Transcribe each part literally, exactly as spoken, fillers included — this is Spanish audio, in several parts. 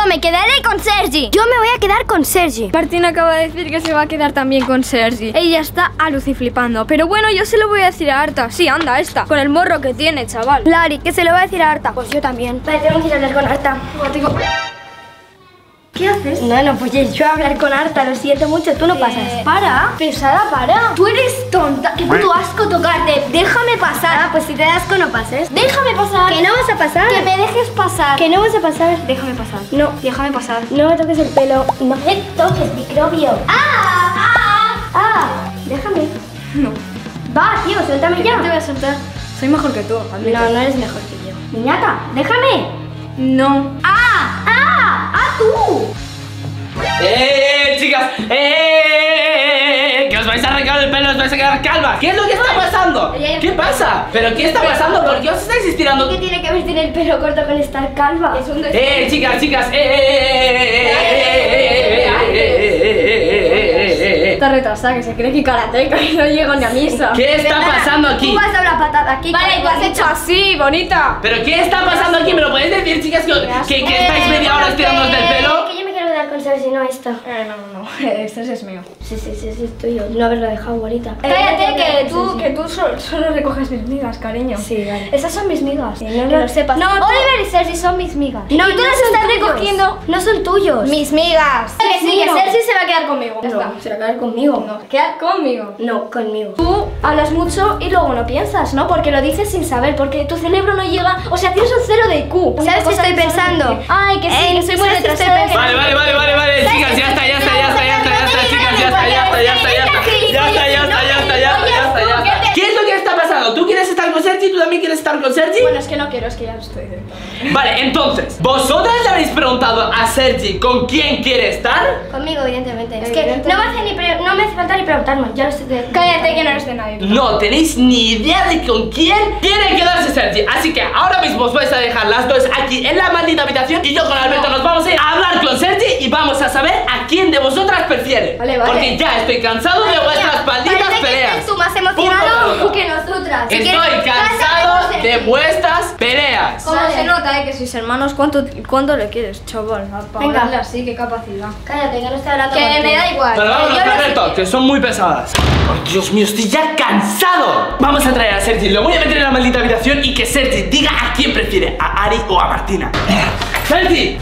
Yo me quedaré con Sergi. Yo me voy a quedar con Sergi. Martina acaba de decir que se va a quedar también con Sergi. Ella está aluciflipando. Pero bueno, yo se lo voy a decir a Arta. Sí, anda, esta. Con el morro que tiene, chaval. Lari, que se lo va a decir a Arta. Pues yo también. Vale, tengo que ir a hablar con Arta. ¿Qué haces? No, no, pues yo voy a hablar con Arta. Lo siento mucho, tú no Eh, pasas. Para, pesada, para. Tú eres tonta. Qué puto asco tocarte. Déjame pasar. Ah, pues si te das asco no pases. Déjame pasar. Que no vas a pasar. Que me dejes pasar. Que no vas a pasar. Déjame pasar. No, Déjame pasar. no me toques el pelo. No me toques, microbio. ¡Ah! ¡Ah! ¡Ah! Déjame. No. Va, tío, suéltame No ya. te voy a soltar. Soy mejor que tú, admito. No, no eres mejor que yo. Niñata, déjame. No. ¡Ah! ¡Ah! ¡Ah, tú! ¡Eh, chicas! ¡Eh! ¡Que os vais a arrancar el pelo! ¡Os vais a quedar calvas! ¿Qué es lo que está pasando? ¿Qué pasa? ¿Pero qué está pasando? ¿Por qué os estáis estirando? ¿Qué tiene que ver tener el pelo corto con estar calva? Es un des- ¡Eh, chicas, chicas! ¡Eh, eh, eh, eh, eh, eh! Está retrasada, que se cree que karateca y no llego ni a misa. ¿Qué está pasando aquí? Tú vas a dar una patada aquí. Vale, tú has hecho así, bonita. ¿Pero qué está pasando aquí? ¿Me lo podéis decir, chicas? Que, que, que estáis media hora estirándoos del pelo. Que yo me quiero quedar con Sergi, no esto. Eh, no, no, no. Este es mío. Sí, sí, sí, sí, es tuyo. No haberlo dejado bonita. Cállate, que tú, que tú solo, solo recoges mis migas, cariño. Sí, vale. Esas son mis migas. no que lo sepas. No, Oliver y Sergi son mis migas. No, y tú no las son estás tuyos. recogiendo. No son tuyos. Mis migas. Que sí, que no. Sergi se va a quedar conmigo. Ya No, está. se va a quedar conmigo. No, queda conmigo. No, conmigo. Tú hablas mucho y luego no piensas, ¿no? Porque lo dices sin saber, porque tu cerebro no llega. O sea, tienes un cero de I Q. ¿Sabes qué estoy pensando? Ay, que sí, Eh, que soy muy ¿sabes qué estoy retrasada. pensando? Vale, vale, vale, vale, vale, chicas, ya está, ya está, ya está, ya está, ya está, chicas, ya está, ya está, ya está, ya está, ya está, ya está, ya está, ya está, ya está, ya está. ¿Qué es lo que está pasando? ¿Tú quieres estar con Sergi? ¿Tú también quieres estar con Sergi? Bueno, es que no quiero, es que ya lo estoy directamente. Vale, entonces, ¿vosotras le habéis preguntado a Sergi con quién quiere estar? Conmigo, evidentemente. Es que Evidentemente. no me hace, ni pre- no me hace falta ni preguntarme. Ya lo estoy de... Cállate, que no eres de nadie. No tenéis ni idea de con quién quiere quedarse Sergi. Así que ahora mismo os vais a dejar las dos aquí en la maldita habitación y yo con Alberto nos vamos a ir a hablar con Sergi y vamos a saber a quién de vosotras prefiere. Vale, vale. Porque ya estoy cansado de vuestras malditas Parece que peleas. estés tú más Punto emocionado pelota. que nosotras. Si Estoy quieres, cansado cásate con de Sergi. vuestras peleas. ¿Cómo Vale. se nota, eh? Que sois hermanos, ¿cuánto, cuánto le quieres, chaval? Para Venga. hablarle así, qué capacidad. Cállate, que no estoy hablando Que contigo. me da igual. Pero vámonos, Yo no sé Alberto, qué- que son muy pesadas. Oh, Dios mío, estoy ya cansado. Vamos a traer a Sergi, lo voy a meter en la maldita habitación y que Sergi diga a quién prefiere, a Ari o a Martina. Sergi,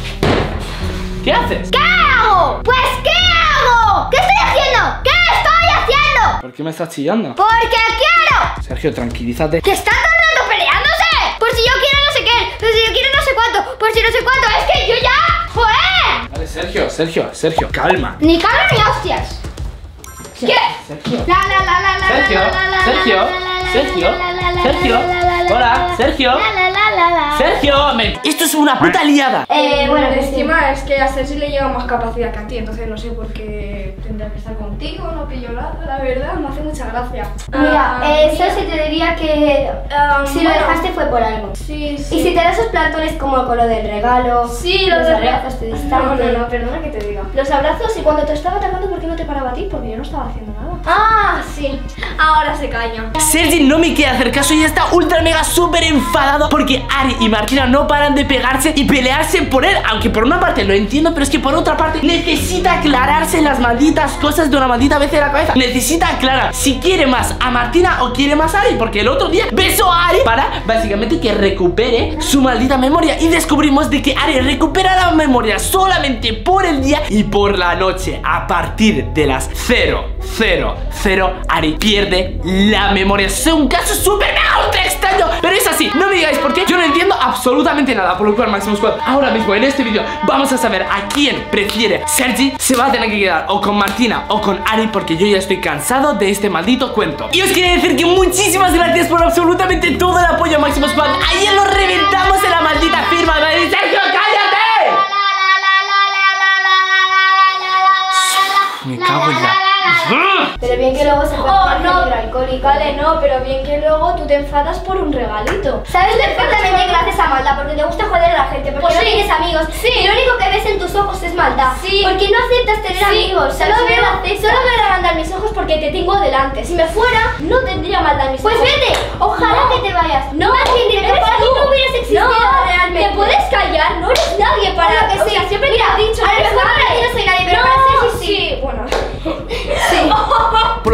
¿qué haces? ¿Qué hago? Pues ¿qué hago? ¿Qué estoy haciendo? ¿Qué estoy haciendo? ¿Por qué me estás chillando? Porque quiero. Sergio, tranquilízate. Que están todo el rato peleándose. Por si yo quiero no sé qué, por si yo quiero no sé cuánto, por si no sé cuánto. Es que yo ya, joder. Vale, Sergio, Sergio, Sergio, calma. Ni calma ni hostias. ¿Qué? Sergio. La la la la la Sergio, la la la Sergio, la la la Sergio, la la la Sergio. la la la Hola, la Sergio. la la la la la. Sergio, me- esto es una puta liada. Eh, bueno, que sí. Encima es que a Sergi le llega más capacidad que a ti, entonces no sé por qué tendría que estar contigo, no pillo nada, la verdad, me hace mucha gracia. Mira, Ah, eh, eso sí te diría que ah, si lo bueno, dejaste fue por algo. Sí, sí. Y si te das esos plantones como con lo del regalo, Sí, lo los de abrazos te No, distante. no, no, perdona que te diga. Los abrazos y cuando te estaba atacando, ¿por qué no te paraba a ti? Porque yo no estaba haciendo nada. Ah, sí. Ahora se calla. Sergi no me quiere hacer caso y está ultra mega súper enfadado porque Ari y Martina no paran de pegarse y pelearse por él. Aunque por una parte lo entiendo, pero es que por otra parte necesita aclararse las malditas cosas de una maldita vez de la cabeza. Necesita aclarar si quiere más a Martina o quiere más a Ari, porque el otro día besó a Ari para básicamente que recupere su maldita memoria. Y descubrimos de que Ari recupera la memoria solamente por el día y por la noche. A partir de las cero cero cero, Ari pierde la memoria. Es un caso súper mega ultra extraño, pero es así. No me digáis por qué, yo no entiendo absolutamente nada. Por lo cual, Maximus Squad, ahora mismo en este vídeo vamos a saber a quién prefiere Sergi. Se va a tener que quedar o con Martina o con Ari, porque yo ya estoy cansado de este maldito cuento. Y os quería decir que muchísimas gracias por absolutamente todo el apoyo, Maximus Squad. Ayer lo reventamos en la maldita firma. ¿Vale? Sergio, cállate. Me cago en la... Pero bien que luego se puede Oh, hacer no. hidroalcohólico. Vale, no, pero bien que luego tú te enfadas por un regalito. Sabes perfectamente que lo haces a maldad porque te gusta joder a la gente, porque Pues no sí. tienes amigos. Sí. Y lo único que ves en tus ojos es maldad. Sí. Porque no aceptas tener Sí. amigos. Solo ¿sabes? veo, No lo aceptas. solo veo agrandar mis ojos porque te tengo delante. Si me fuera, no tendría maldad en mis Pues ojos. vete, ojalá No. que te vayas. No, así en directo, eres para ti tú. no hubieras existido No, realmente. ¿te puedes callar? No eres nadie para Claro que o sí. sea, siempre Mira,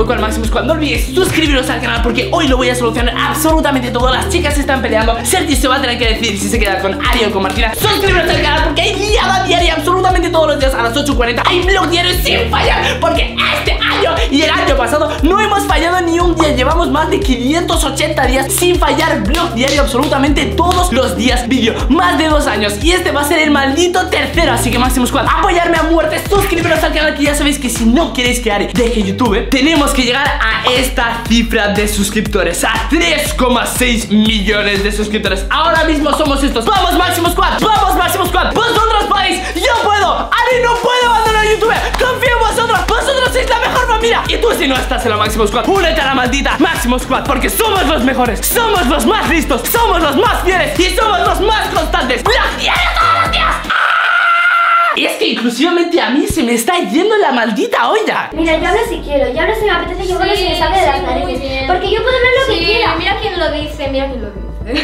cual, Máximo Squad, no olvidéis suscribiros al canal porque hoy lo voy a solucionar absolutamente todo. Las chicas se están peleando. Sergi se va a tener que decidir si se queda con Ari o con Martina. Suscribiros al canal porque hay liada diaria absolutamente todos los días a las ocho cuarenta. Hay vlog diario sin fallar porque este año y el año pasado no hemos fallado ni un día. Llevamos más de quinientos ochenta días sin fallar vlog diario absolutamente todos los días. Vídeo, más de dos años y este va a ser el maldito tercero. Así que Máximo Squad, apoyarme a muerte. Suscribiros al canal que ya sabéis que si no queréis que Ari deje YouTube, tenemos que llegar a esta cifra de suscriptores, a tres coma seis millones de suscriptores. Ahora mismo somos estos. ¡Vamos, Máximo Squad! ¡Vamos, Máximo Squad! ¡Vosotros podéis! ¡Yo puedo! ¡Ari no puede abandonar YouTube! ¡Confío en vosotros! ¡Vosotros sois la mejor familia! Y tú, si no estás en la Máximo Squad, únete a la maldita Máximo Squad porque somos los mejores, somos los más listos, somos los más fieles y somos los más constantes. ¡Vlog diario todos los días! Y es que inclusivamente a mí se me está yendo la maldita olla. Mira, yo hablo si quiero, yo hablo si me apetece, yo hablo si me sale de las narices. Porque yo puedo hablar lo sí, que quiera. Mira quién lo dice, mira quién lo dice.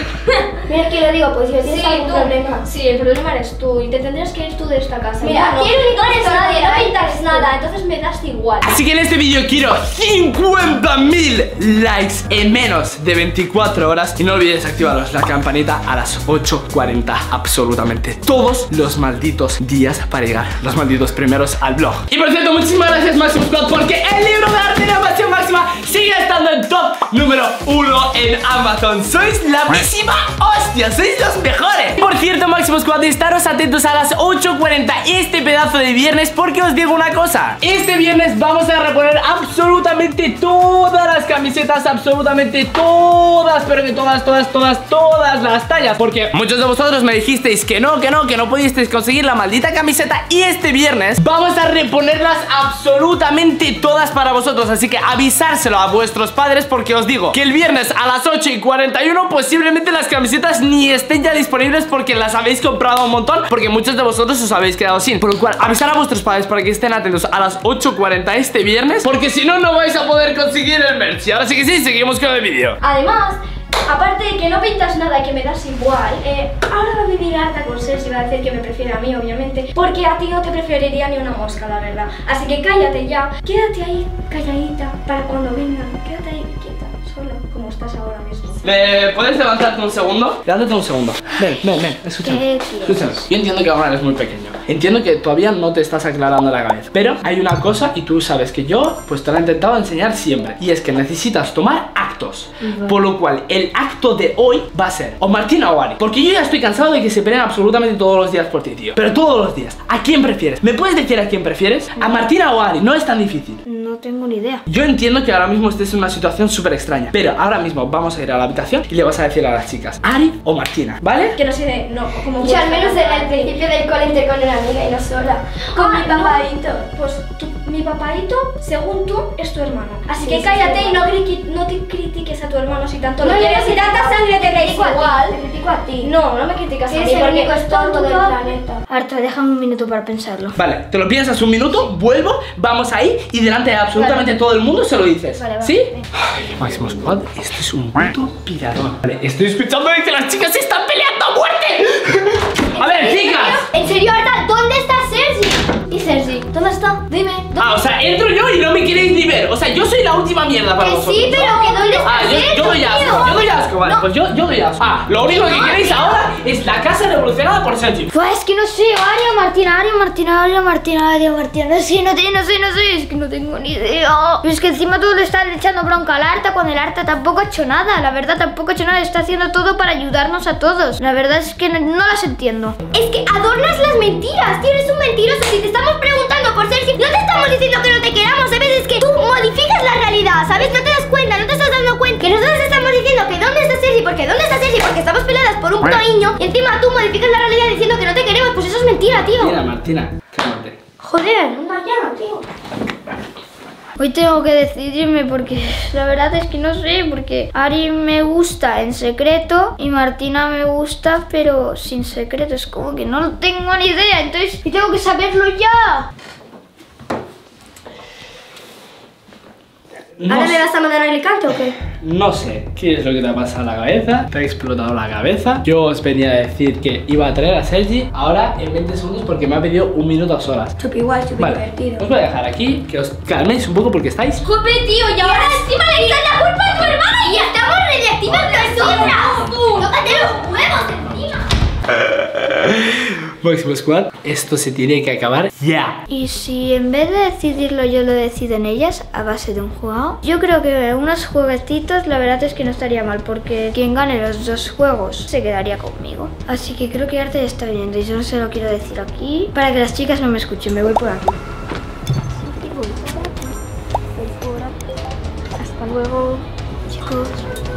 Mira que lo digo, pues si tienes Sí, algún tú. problema. Sí, el problema eres tú y te tendrías que ir tú de esta casa. Mira, Yo no. quiero ir no con eres eso, nadie, no nadie, pintas eres tú. nada, entonces me das igual. Así que en este vídeo quiero cincuenta mil likes en menos de veinticuatro horas. Y no olvides activaros la campanita a las ocho cuarenta absolutamente todos los malditos días para llegar los malditos primeros al blog. Y por cierto, muchísimas gracias Máximo Squad porque el libro de arte de la pasión máxima sigue estando en top número uno en Amazon. Sois la misma hostia, sois los mejores. Por cierto, Máximo Squad, estaros atentos a las ocho cuarenta este pedazo de viernes porque os digo una cosa. Este viernes vamos a reponer absolutamente todas las camisetas, absolutamente todas, pero que todas, todas, todas, todas las tallas. Porque muchos de vosotros me dijisteis que no, que no, que no pudisteis conseguir la maldita camiseta. Y este viernes vamos a reponerlas absolutamente todas para vosotros. Así que avisárselo a vuestros padres porque os digo que el viernes a las ocho y cuarenta y uno posiblemente las camisetas ni estén ya disponibles porque las habéis comprado un montón, porque muchos de vosotros os habéis quedado sin. Por lo cual, avisar a vuestros padres para que estén atentos a las ocho cuarenta este viernes, porque si no, no vais a poder conseguir el merch. Y ahora sí que sí, seguimos con el vídeo. Además, aparte de que no pintas nada y que me das igual, eh, ahora va a venir harta con Sergi y va a decir que me prefiere a mí, obviamente, porque a ti no te preferiría ni una mosca, la verdad. Así que cállate ya, quédate ahí calladita para cuando vengan. Quédate ahí quieta, sola, como estás ahora mismo. ¿Me puedes levantarte un segundo? Levántate un segundo. Ven, ven, ven, escúchame. ¿Qué Escúchame. Yo entiendo que ahora eres muy pequeño. Entiendo que todavía no te estás aclarando la cabeza. Pero hay una cosa y tú sabes que yo pues te lo he intentado enseñar siempre. Y es que necesitas tomar actos. Uh-huh. Por lo cual el acto de hoy va a ser o Martina o Ari. Porque yo ya estoy cansado de que se peleen absolutamente todos los días por ti, tío. Pero todos los días. ¿A quién prefieres? ¿Me puedes decir a quién prefieres? ¿A Martina o a Ari? No es tan difícil. No tengo ni idea. Yo entiendo que ahora mismo estés en una situación súper extraña, pero ahora mismo vamos a ir a la habitación y le vas a decir a las chicas Ari o Martina, ¿vale? Que no sé, no, como Yo al menos desde el principio del cole entré con una amiga y no sola. Con Ah, mi papadito. no. Pues tu, mi papadito, según tú, es tu hermano. Así Sí, que sí, cállate sí, y no, cri- no te critiques a tu hermano si tanto No, lo no, quieres. si y tanta sangre te critico a ti. igual. Te critico a ti. No, no me criticas a Eres mí el porque único es tonto del tonto. planeta. Arta, déjame un minuto para pensarlo. Vale, te lo piensas un minuto, vuelvo, vamos ahí y delante de absolutamente Vale. todo el mundo se lo dices. Vale, vale. ¿Sí? Ven. Ay, Máximo Squad, este es un puto pirador. Vale, estoy escuchando de que las chicas se están peleando a muerte. A ver, chicas. En serio, Arta, ¿dónde está Sergi? ¿Y Sergi? ¿Dónde está? Dime. ¿dónde? Ah, o sea, entro yo y no me queréis ni ver. O sea, yo soy la última mierda para Que vosotros. sí, pero que ¿dónde está Ah, yo, Sergi? yo doy asco, yo doy asco, vale, No. pues yo, yo doy asco. Ah, lo único que queréis ahora es la casa revolucionada por Sergi. Pues es que no sé, Ari o Martina, Ari o Martina, Ari o Martina, Ari o Martina, no sé, no sé, no sé, no sé, es que no tengo ni idea. Pero es que encima tú le estás echando bronca al Arta cuando el Arta tampoco ha hecho nada, la verdad tampoco ha hecho nada, está haciendo todo para ayudarnos a todos. La verdad es que no, no las entiendo. Es que adornas las mentiras, tío, eres un mentiroso. Si te estamos preguntando por Sergi, no te estamos diciendo que no te queramos, ¿sabes? Es que tú modificas la realidad, ¿sabes? No te das cuenta, no te estás dando cuenta que nosotros estamos diciendo que ¿dónde está Sergi? Porque ¿dónde está Sergi? Porque estamos peleadas por un puto niño y encima tú modificas la realidad diciendo que no te queremos, pues eso es mentira, tío. Mira, Martina, cálmate. Joder, no ya, tío. Hoy tengo que decidirme porque la verdad es que no sé, porque Ari me gusta en secreto y Martina me gusta pero sin secreto, es como que no tengo ni idea, entonces y tengo que saberlo ya. No ¿Ahora sé. me vas a mandar a Alicante o qué? No sé qué es lo que te ha pasado en la cabeza. Te ha explotado la cabeza. Yo os venía a decir que iba a traer a Sergi ahora en veinte segundos porque me ha pedido un minuto a solas. Chupi igual, chupi Vale, divertido. os voy a dejar aquí, que os calméis un poco porque estáis... ¡Jope, tío! Y ahora encima le echas la culpa a tu hermana y estamos radiactivas nosotras. ¡Tócate los huevos encima! Máximo Squad, esto se tiene que acabar ya. Y si en vez de decidirlo yo lo deciden ellas a base de un juego, yo creo que unos jueguetitos la verdad es que no estaría mal, porque quien gane los dos juegos se quedaría conmigo. Así que creo que Arte está viniendo y yo no se lo quiero decir aquí para que las chicas no me escuchen. Me voy por aquí. Así que voy por aquí. Voy por aquí. Hasta luego, chicos.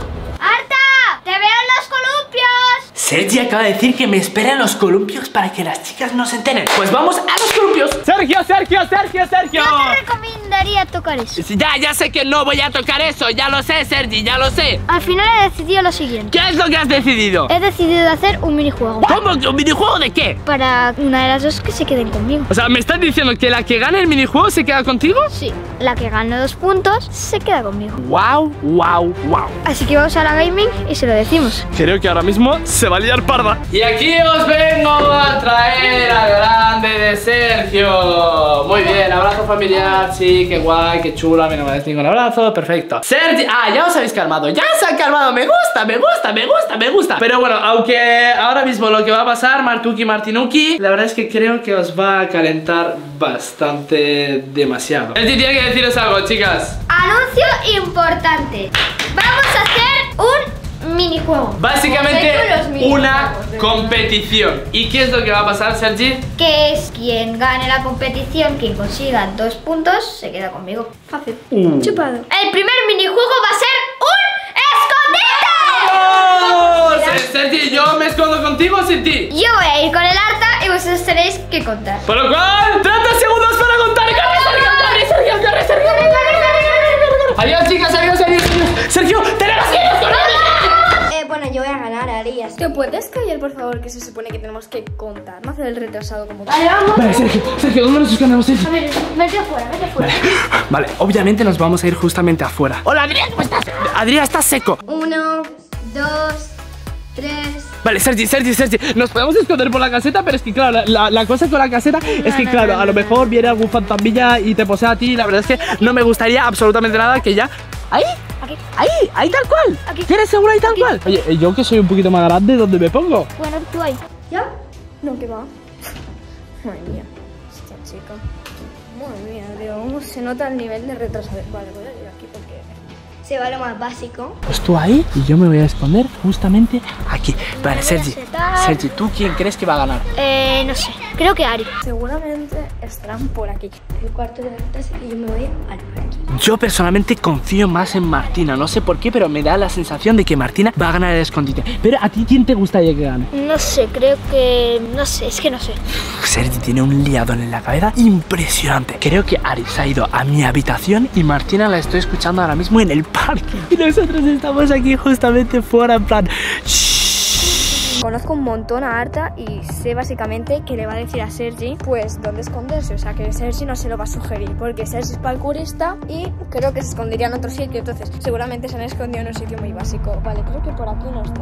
¡Arta! ¡Te veo en los columpios! Sergi acaba de decir que me espera en los columpios para que las chicas no se enteren. Pues vamos a los columpios. Sergio, Sergio, Sergio, Sergio. Yo te recomendaría tocar eso. Ya, ya sé que no voy a tocar eso. Ya lo sé, Sergi, ya lo sé. Al final he decidido lo siguiente. ¿Qué es lo que has decidido? He decidido hacer un minijuego. ¿Cómo? ¿Un minijuego de qué? Para una de las dos que se queden conmigo. O sea, ¿me estás diciendo que la que gane el minijuego se queda contigo? Sí, la que gane dos puntos se queda conmigo. Wow, wow, wow. Así que vamos a la gaming y se lo decimos. Creo que ahora mismo se va a liar parda. Y aquí os vengo a traer al grande de Sergio. Muy bien, abrazo familiar. Sí, qué guay, qué chulo. A mí no me dais ningún abrazo, perfecto. Sergio, ah, ya os habéis calmado. Ya se han calmado, me gusta, me gusta, me gusta, me gusta. Pero bueno, aunque ahora mismo lo que va a pasar, Martuki, Martinuki, la verdad es que creo que os va a calentar bastante demasiado. Sergio tiene que deciros algo, chicas. Anuncio importante. Vamos a hacer un minijuego. Básicamente Los minijuegos, una ¿eh? competición. ¿Y qué es lo que va a pasar, Sergi? Que es quien gane la competición, quien consiga dos puntos, se queda conmigo. Fácil. Uh. Chupado. El primer minijuego va a ser un escondite. ¡Oh! Se- Sergi, ¿yo me escondo contigo o sin ti? Yo voy a ir con el Arta y vosotros tenéis que contar. Por lo cual, treinta segundos para contar. ¡Corre, Sergio! ¡Corre, Sergio! ¡Corre, Sergio! ¡Corre, corre, corre, corre! Adiós, chicas, adiós, adiós, adiós. Sergio, tenemos que irnos con él. Eh, bueno, yo voy a ganar, Arias. ¿Te puedes callar, por favor, que se supone que tenemos que contar? No hacer el retrasado como tú. Vale, vamos. Vale, Sergio, Sergio, ¿dónde nos escondemos, Sergio? A ver, vete afuera, vete afuera. Vale, obviamente nos vamos a ir justamente afuera. Hola, Adrián, ¿cómo estás? Adrián, estás seco. Uno, dos, tres. Vale, Sergi, Sergi, Sergi, nos podemos esconder por la caseta, pero es que claro, la, la, la cosa con la caseta es que no, claro, no, a lo no, mejor viene algún fantasmilla y te posee a ti y la verdad es que no me gustaría absolutamente nada que ya... ¿Ahí? Aquí. Ahí, ahí tal cual. Aquí. ¿Quieres seguro ahí tal cual? Oye, yo que soy un poquito más grande, ¿dónde me pongo? Bueno, tú ahí. ¿Ya? No, que va. Madre mía, esta chica. Madre mía, tío, ¿cómo se nota el nivel de retraso? Vale, voy a ir aquí porque se va lo más básico. Pues tú ahí y yo me voy a esconder justamente aquí. Vale, Sergi, sentar. Sergi, ¿tú quién crees que va a ganar? Eh, no sé. Creo que Ari. Seguramente estarán por aquí. El cuarto de la clase y yo me voy al parque. Yo personalmente confío más en Martina, no sé por qué, pero me da la sensación de que Martina va a ganar el escondite. Pero ¿a ti quién te gustaría que gane? No sé, creo que... No sé, es que no sé. Sergi tiene un liadón en la cabeza impresionante. Creo que Ari se ha ido a mi habitación y Martina la estoy escuchando ahora mismo en el parque. Y nosotros estamos aquí justamente fuera en plan... Shh. Conozco un montón a Arta y sé básicamente que le va a decir a Sergi pues dónde esconderse, o sea que Sergi no se lo va a sugerir porque Sergi es parkourista y creo que se escondería en otro sitio, entonces seguramente se han escondido en un sitio muy básico. Vale, creo que por aquí no está.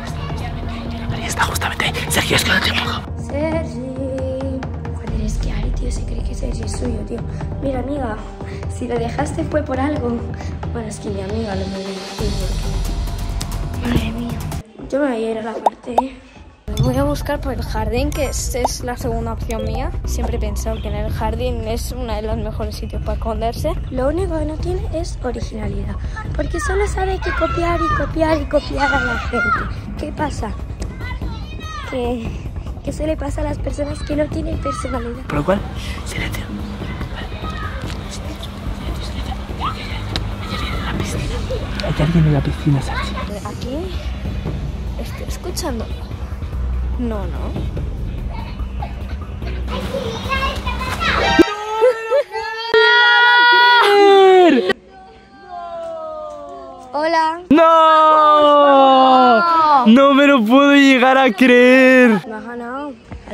Ari está justamente ahí. Sergio, escóndete un poco. Sergi. Joder, es que Ari, tío, se cree que Sergi es suyo, tío. Mira, amiga, si lo dejaste fue por algo. Bueno, es que mi amiga lo me lo dijo porque... Madre mía. Yo me voy a ir a la parte. Voy a buscar por el jardín, que es, es la segunda opción mía. Siempre he pensado que en el jardín es uno de los mejores sitios para esconderse. Lo único que no tiene es originalidad, porque solo sabe que copiar y copiar y copiar a la gente. ¿Qué pasa? Que, que se le pasa a las personas que no tienen personalidad. Por lo cual, silencio. Hay alguien en la piscina, Sergi. Aquí estoy escuchando. No, no. Hola. ¡No! No me lo puedo llegar a creer. Me ha ganado.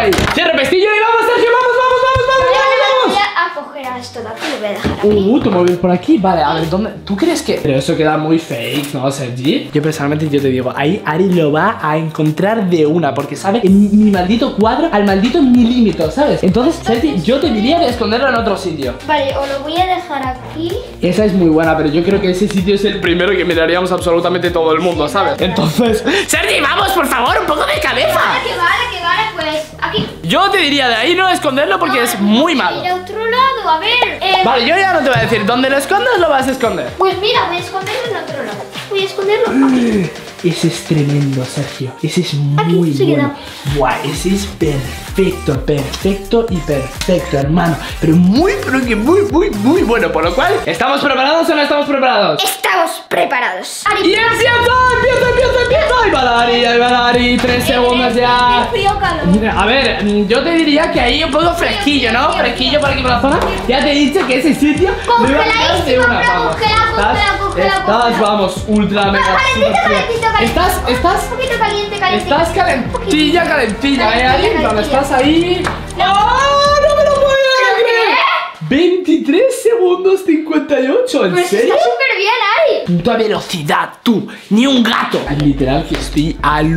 ahí. Cierra pestillo y vamos, Sergio, vamos, vamos, vamos, vamos, Vale, vale, vamos, voy vamos. a a coger a esto de aquí, lo voy a dejar aquí. Uh, tu móvil por aquí. Vale, a ver, ¿dónde? ¿Tú crees que...? Pero eso queda muy fake, ¿no, Sergi? Yo personalmente yo te digo, ahí Ari lo va a encontrar de una, porque sabe en mi maldito cuadro al maldito milímetro, ¿sabes? Entonces, Sergi, yo te diría de esconderlo en otro sitio. Vale, o lo voy a dejar aquí. Esa es muy buena, pero yo creo que ese sitio es el primero que miraríamos absolutamente todo el mundo, ¿sabes? Entonces... Sergi, vamos, por favor, un poco de cabeza. Vale, que vale, que vale, pues aquí. Yo te diría de ahí no esconderlo porque es muy malo. Ir a otro lado, a ver. Eh, Vale, yo ya no te voy a decir, ¿dónde lo escondas lo vas a esconder? Pues mira, voy a esconderlo en otro lado. Voy a esconderlo aquí. Ese es tremendo, Sergio. Ese es muy se bueno. queda. Buah, ese es perfecto, perfecto y perfecto, hermano. Pero muy, pero que muy, muy, muy bueno. Por lo cual, ¿estamos preparados o no estamos preparados? Estamos preparados. Ari, ¡Y empieza! ¡Empieza, empieza, empieza! ¡Ahí va Dari, ahí va Dari! Tres segundos ya. Frío, calor. Mira, a ver, mm, yo te diría que ahí un poco fresquillo, ¿no? Fresquillo por aquí por la zona. Ya te he dicho que ese sitio me iba a quitar de una. Congeladísimo, Vamos. congela, congela, Estás, congela, estás, congela. vamos, ultra mega calentito, super frío. calentito, calentito. ¿Estás, estás? Un poquito caliente, caliente. Estás calentilla, calentilla, ¿eh, Ari? Calentilla, Vale, calentilla. estás ahí. ¡Oh, no me lo puedo creer! veintitrés segundos cincuenta y ocho, ¿en Pues serio? está súper bien, Ari. Puta velocidad, tú, ni un gato. Literal que estoy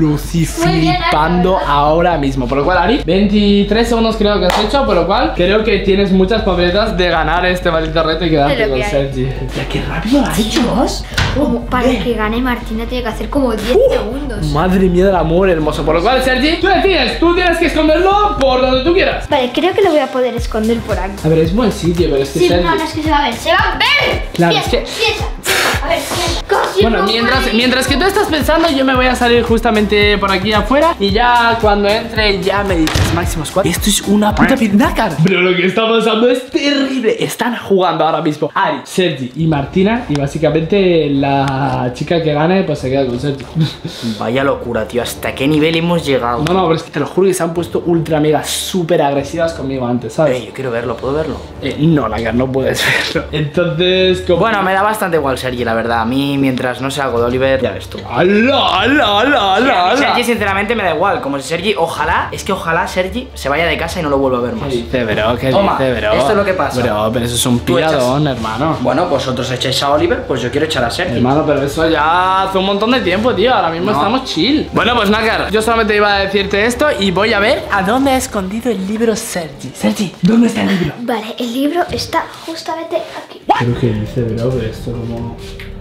aluciflipando ahora mismo. Por lo cual, Ari, veintitrés segundos creo que has hecho. Por lo cual, creo que tienes muchas papeletas de ganar este maldito reto y quedarte Pero con que hay. Sergi. Ya, qué rápido lo ha hecho, ¿no? Como para que gane Martina tiene que hacer como diez segundos. Madre mía del amor hermoso. Por lo cual, Sergi, tú decides, tú tienes que esconderlo por donde tú quieras. Vale, creo que lo voy a poder esconder por aquí. A ver, es buen sitio, pero es que Sí, Sergi... no, no es que se va a ver. ¡Se va a ver! Claro, Piensa, es que- piensa, piensa. A ver, piensa. Casi Bueno, no mientras, puede. mientras que tú estás pensando, yo me voy a salir justamente por aquí afuera. Y ya cuando entre, ya me dices Máximo Squad. Esto es una puta pinacar. Pero lo que está pasando es terrible. Están jugando ahora mismo Ari, Sergi y Martina. Y básicamente la chica que gane, pues se queda con Sergi. Vaya locura, tío. ¿Hasta qué nivel hemos llegado? No, no, pero es que te lo juro que se han puesto ultra mega súper agresivas conmigo antes, ¿sabes? Eh, yo quiero verlo, ¿puedo verlo? Eh, no, la no puedes verlo. Entonces, como... Bueno, me da bastante igual Sergi, la verdad. A mí, mientras no sea algo de Oliver, ya ves tú. ¡Hala, hala, hala, hala, hala! Sergi, sinceramente, me da igual. Como si Sergi, ojalá, es que ojalá Sergi se vaya de casa y no lo vuelva a ver más. ¿Qué dice, bro? ¿Qué Toma, dice, bro? esto es lo que pasa. Bro, pero eso es un Tú echas- piradón, hermano. Bueno, vosotros echáis a Oliver, pues yo quiero echar a Sergi. Hermano, pero eso ya hace un montón de tiempo, tío. Ahora mismo No. estamos chill. Bueno, pues Nácar, yo solamente iba a decirte esto y voy a ver a dónde ha escondido el libro Sergi. Sergi, ¿dónde está el libro? Vale, el libro está justamente aquí. Pero qué dice, bro, pero esto como...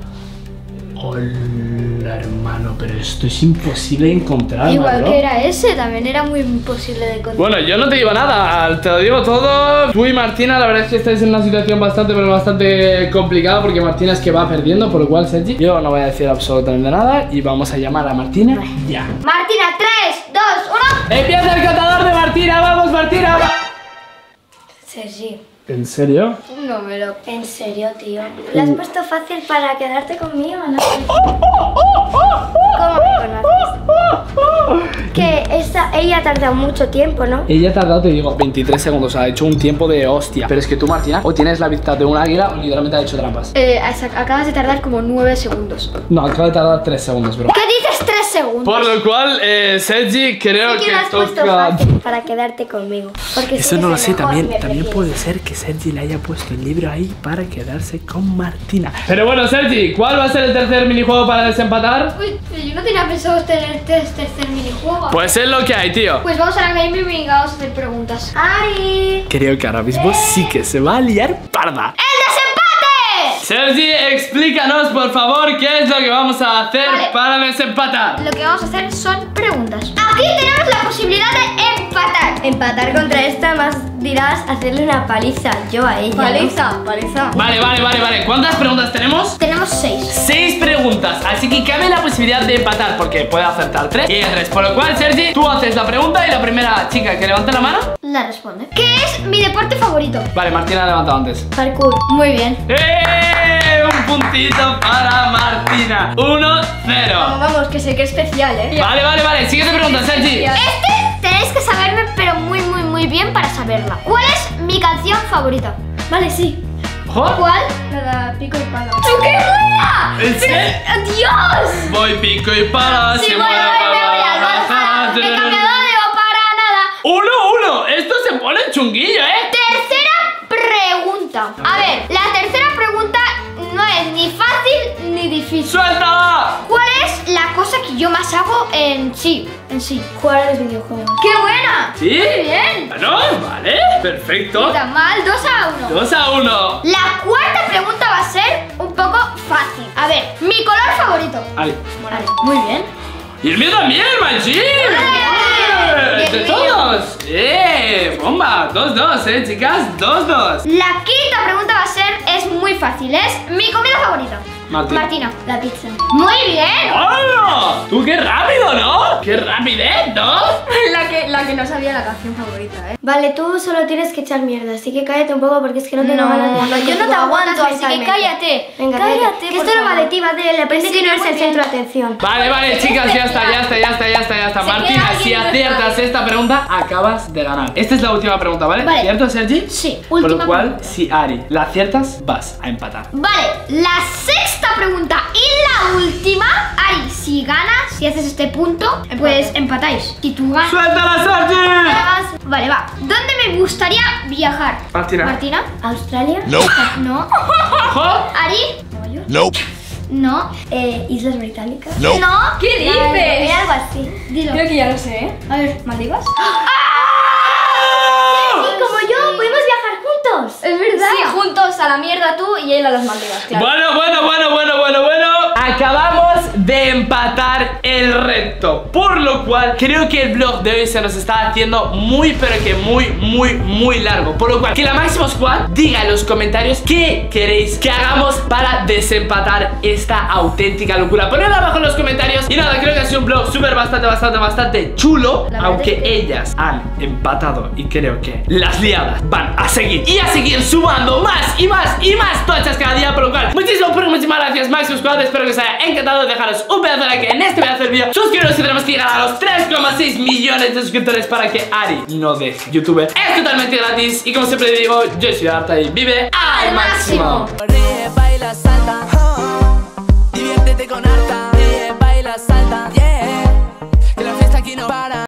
Hola, hermano, pero esto es imposible de encontrar, Igual bro. que era ese, también era muy imposible de encontrar. Bueno, yo no te digo nada, te lo digo todo. Tú y Martina, la verdad es que estáis en una situación bastante, pero bastante complicada, porque Martina es que va perdiendo, por lo cual, Sergi, yo no voy a decir absolutamente nada y vamos a llamar a Martina ya. Martina, tres, dos, uno. ¡Empieza el contador de Martina! ¡Vamos, Martina! va- Sergi, ¿En serio? No me lo... en serio, tío. ¿Lo has puesto fácil para quedarte conmigo, no? ¿Cómo me conoces? Que esta, ella ha tardado mucho tiempo, ¿no? Ella ha tardado, te digo, veintitrés segundos, ha hecho un tiempo de hostia. Pero es que tú, Martina, o tienes la vista de un águila o literalmente ha hecho trampas. Eh, acabas de tardar como nueve segundos. No, acaba de tardar tres segundos, bro. ¿Qué dices tres segundos? Por lo cual, eh, Sergi, creo Sí que que lo has puesto toca... fácil para quedarte conmigo. Porque Eso sí que no lo es sé, el mejor, también, me también prefieres. puede ser que Sergi le haya puesto el libro ahí para quedarse con Martina. Pero bueno, Sergi, ¿cuál va a ser el tercer minijuego para desempatar? Uy, pero yo no tenía pensado tener tres tercer minijuego. Pues es lo que hay, tío. Pues vamos a la game y venga, vamos a hacer preguntas. Ari. Creo que ahora mismo sí que se va a liar parda. ¡El desempate! Sergi, explícanos por favor qué es lo que vamos a hacer Vale. para desempatar. Lo que vamos a hacer son preguntas. Aquí tenemos la posibilidad de empatar. Empatar contra esta más dirás hacerle una paliza yo a ella. Paliza, paliza. Vale, vale, vale, vale. ¿Cuántas preguntas tenemos? Tenemos seis. Seis preguntas, así que cabe la posibilidad de empatar porque puede acertar tres y ella tres. Por lo cual, Sergi, tú haces la pregunta y la primera chica que levante la mano. La responde. ¿Qué es mi deporte favorito? Vale, Martina ha levantado antes. Parkour. Muy bien. ¡Eh! Un puntito para Martina. uno cero. Vamos, vamos, que sé que es especial, ¿eh? Vale, vale, vale. Siguiente pregunta, Sergi. Este tenéis que saberme, pero muy, muy, muy bien para saberla. ¿Cuál es mi canción favorita? Vale, sí. ¿Oh? ¿Cuál? Nada, pico y pala. ¡Tú qué buena! ¿En serio? ¡Dios! Voy pico y pala. Si se voy a mueve, ver, me va, voy va, al va, Valhalla. va, He va, cambiado de para nada. Uno, uno. Esto se pone chunguillo, ¿eh? Tercera pregunta. A ver, la tercera pregunta no es ni fácil ni difícil. ¡Suelta! ¿Cuál es la cosa que yo más hago en sí? En sí. Jugar a los videojuegos. ¡Qué buena! ¿Sí? Muy bien. Bueno, vale. Perfecto. Ni tan mal, dos a uno. Dos a uno. La cuarta pregunta va a ser un poco fácil. A ver, mi color favorito. Vale. Vale, muy bien. Y el mío también, Maggi. ¡Eh! ¡De el mío. todos! ¡Eh! ¡Bomba! dos dos, ¿eh, chicas? dos dos. La quinta pregunta va a ser, es muy fácil, es mi comida favorita. Martina. Martina. La pizza. Muy bien. ¡Hola! ¡Tú qué rápido, ¿no? ¡Qué rapidez, ¿no? La que, la que no sabía la canción favorita, ¿eh? Vale, tú solo tienes que echar mierda, así que cállate un poco porque es que no tengo ganas de hablar yo no contigo. te aguanto, Aguantas así que mentalmente. cállate. Venga, Cállate, cállate. Que por esto no va favor. de ti, va de él. Aprende Sí, que no eres muy el bien. centro de atención. Vale, vale, chicas, ya está, ya está, ya está, ya está, ya está. Se Martina, queda si alguien y no aciertas está. esta pregunta, acabas de ganar. Esta es la última pregunta, ¿vale? Vale. ¿Cierto, Sergi? Sí, Por lo última cual, pregunta. si Ari la aciertas, vas a empatar. Vale, la sexta pregunta y la última. Ari, si ganas, si haces este punto, pues empatáis. Si tú ganas. ¡Suéltala, Sergi! Vale, va. ¿Dónde me gustaría viajar? Martina. Martina. ¿Australia? No. ¡Ojo! Ari. Nope. No. Eh, ¿Islas Británicas? Nope. No. ¿Qué dices? Era algo así. Dilo. Creo que ya lo sé, ¿eh? A ver. ¿Maldivas? ¡Oh! Sí, como yo, podemos viajar juntos. Es verdad. Sí, juntos a la mierda tú y él a las Maldivas, claro. Bueno, bueno, bueno, bueno, bueno, bueno. Acabamos de empatar el reto, por lo cual creo que el vlog de hoy se nos está haciendo muy, pero que muy, muy, muy largo. Por lo cual, que la Máximo Squad diga en los comentarios qué queréis que hagamos para desempatar esta auténtica locura. Ponedlo abajo en los comentarios. Y nada, creo que ha sido un vlog súper bastante, bastante, bastante chulo. La verdad Aunque es que- ellas han empatado y creo que las liadas van a seguir y a seguir sumando más y más y más tochas cada día. Por lo cual, muchísimas, pero muchísimas gracias, Máximo Squad. Espero que os haya encantado. Dejaros un pedazo de like en este pedazo del vídeo. Suscribiros si tenemos que llegar a los tres coma seis millones de suscriptores para que Ari no deje YouTube. Es totalmente gratis y como siempre digo, yo soy Arta y vive al máximo. máximo. Ríe, baila, salta.